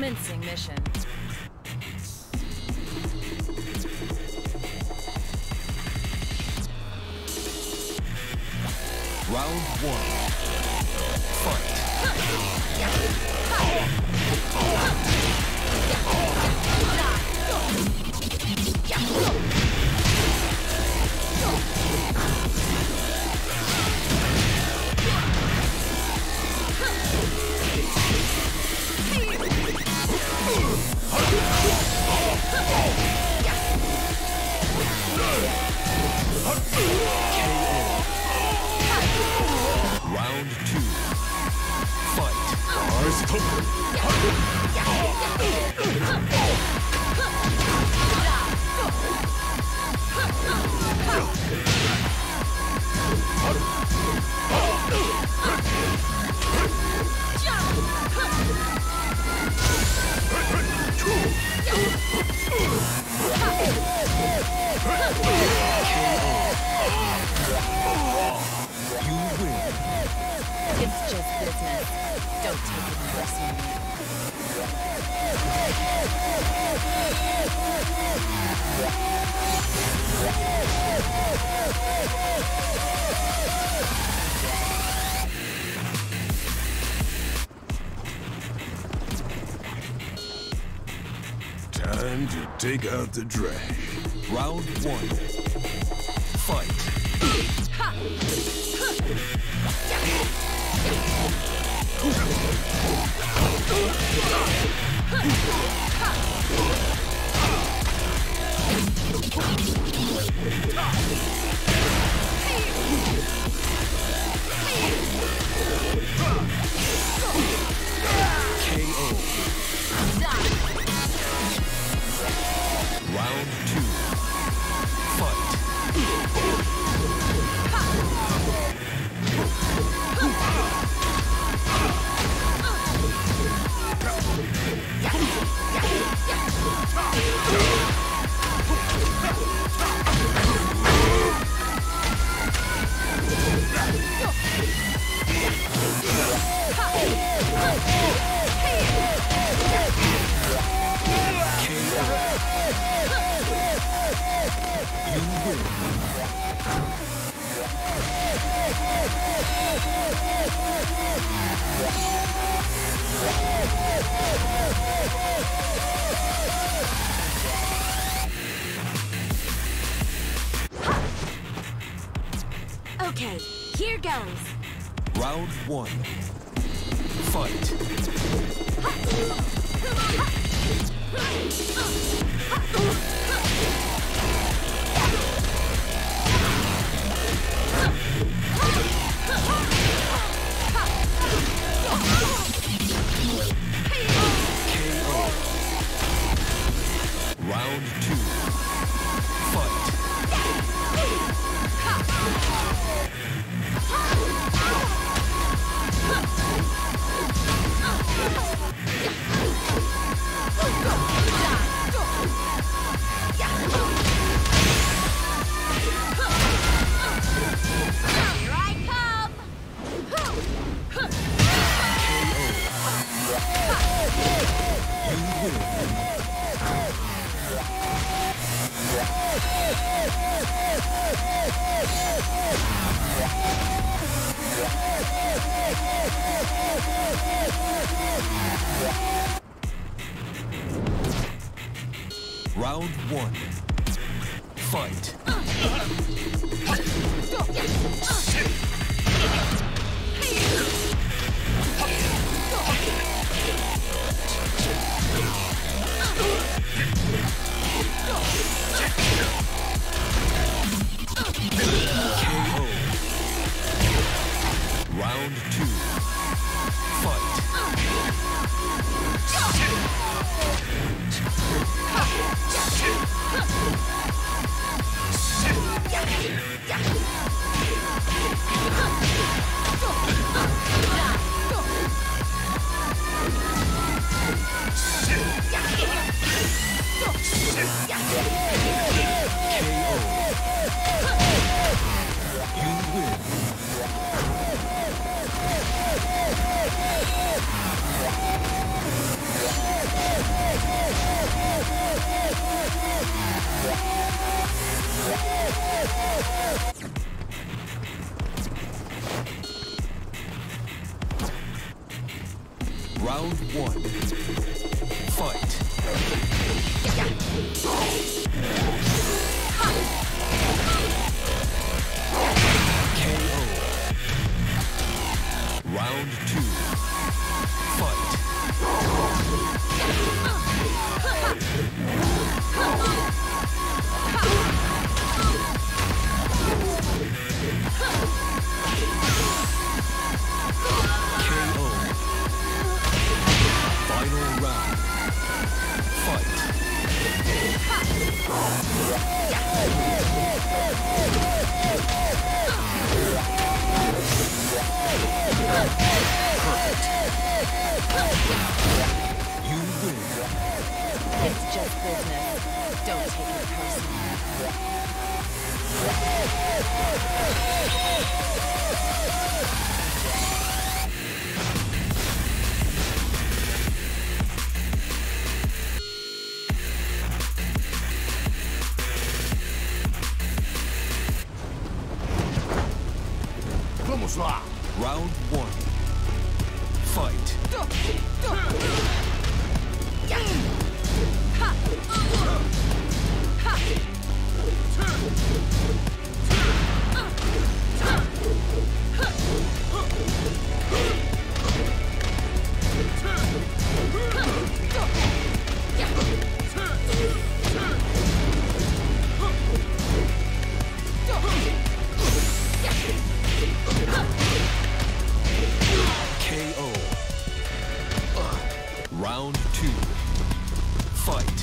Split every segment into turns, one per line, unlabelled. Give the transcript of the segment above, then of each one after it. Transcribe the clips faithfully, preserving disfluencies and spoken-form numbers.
Commencing mission.
Round one. Fight. Round two. Fight. You win.
It's just business. Don't take it personally.
Time to take out the trash. Round one. Fight. K O. Round two. Fight. You win.
Okay, here goes.
Round one. Fight. Round two. Fight.
Here I come!
You win. Round one. Fight. K O. Round two. Fight.
Yeah.
Round one. Fight. K O. Round two. Fight. K O. Final round. Fight. Perfect. You win.
It's just business. Don't take it personally.
Vamos lá!
Round one. Fight. K O. Round two. Fight.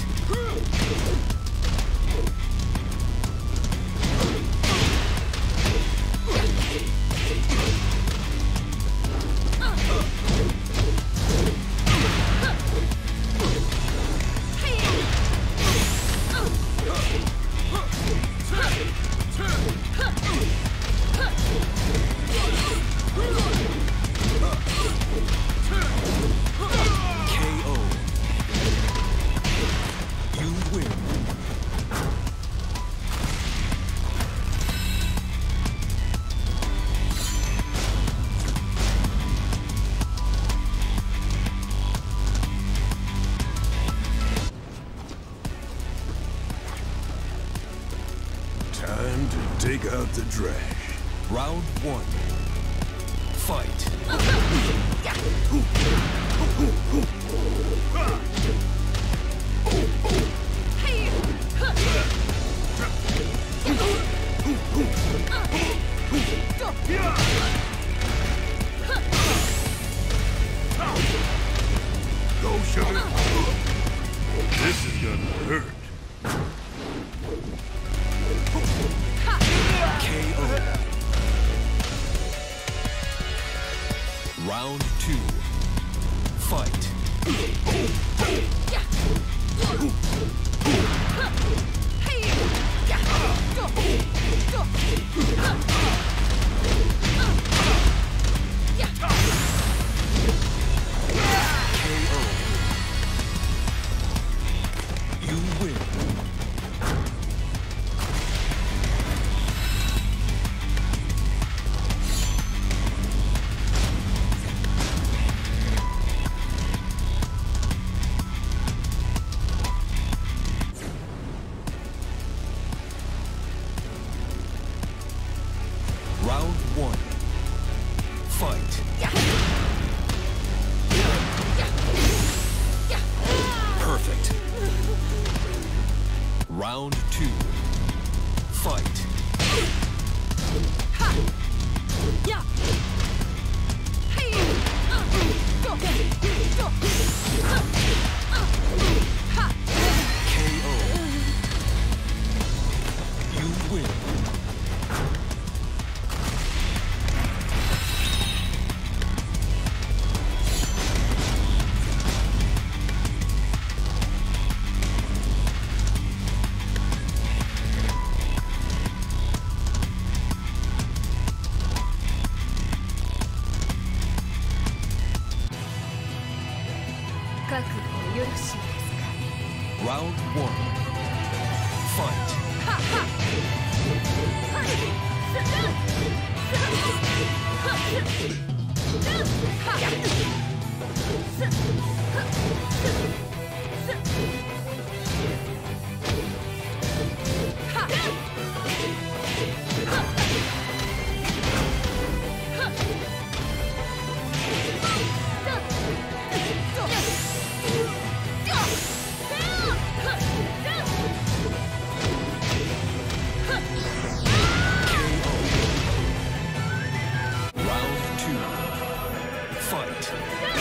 K O. You win. Time to take out the trash. Round one. Fight.
Go, sugar! This is gonna hurt.
K O. Round two. Fight. K O. You win. Round one. Fight. Perfect. Round two. Fight. K O. You win. Round one. Fight.
Ha!
Fight.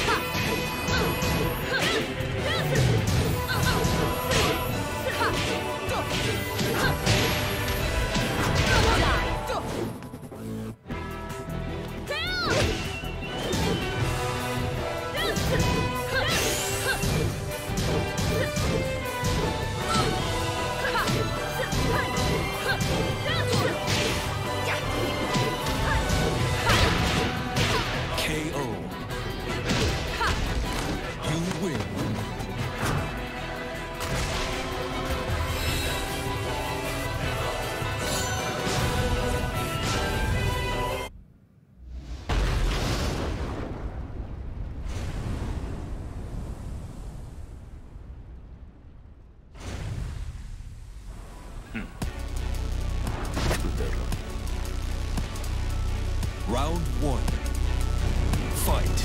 K O. You win. Round one. Fight.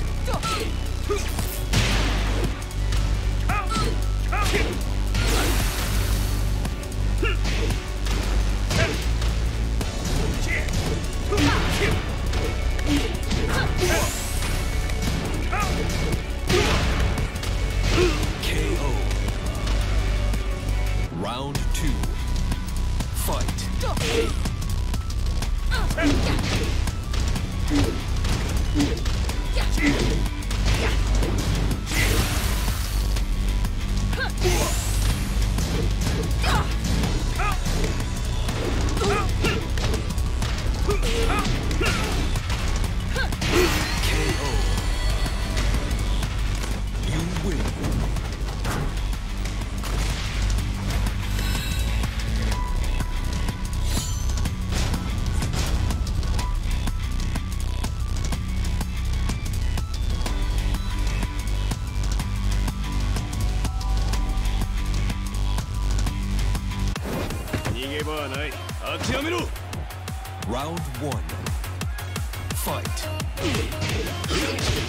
K O. Round two. Fight. K O. You win. Round one. Fight.